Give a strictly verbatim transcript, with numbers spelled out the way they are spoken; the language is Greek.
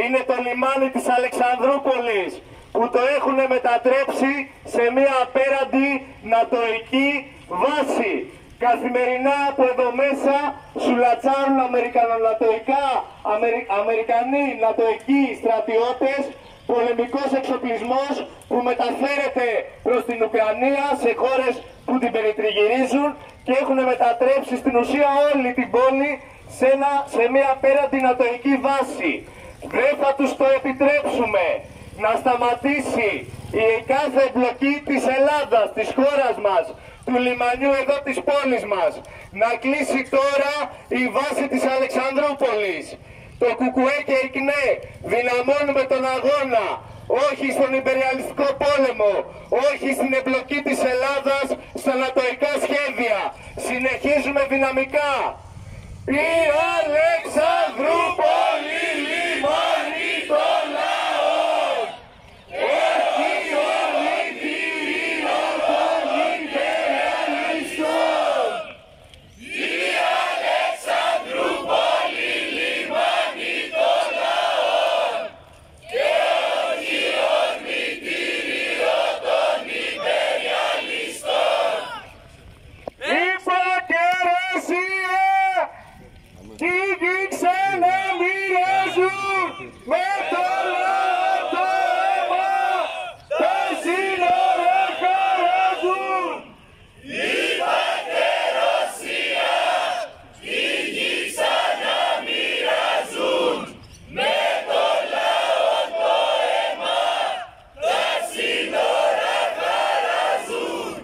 είναι το λιμάνι της Αλεξανδρούπολης, που το έχουν μετατρέψει σε μια απέραντη νατοϊκή βάση. Καθημερινά από εδώ μέσα σουλατσάρουν αμερικανονατοϊκά, αμερι, αμερικανοί νατοϊκοί στρατιώτες, πολεμικός εξοπλισμός που μεταφέρεται προς την Ουκρανία, σε χώρες που την περιτριγυρίζουν, και έχουν μετατρέψει στην ουσία όλη την πόλη σε, ένα, σε μια απέραντη νατοϊκή βάση. Δεν θα τους το επιτρέψουμε. Να σταματήσει η κάθε εμπλοκή της Ελλάδας, της χώρας μας, του λιμανιού εδώ της πόλης μας. Να κλείσει τώρα η βάση της Αλεξανδρούπολης. Το ΚΚΕ και η ΚΝΕ δυναμώνουμε τον αγώνα, όχι στον υπεριαλιστικό πόλεμο, όχι στην εμπλοκή της Ελλάδας στα νατοϊκά σχέδια. Συνεχίζουμε δυναμικά. Η Αλεξανδρούπολη!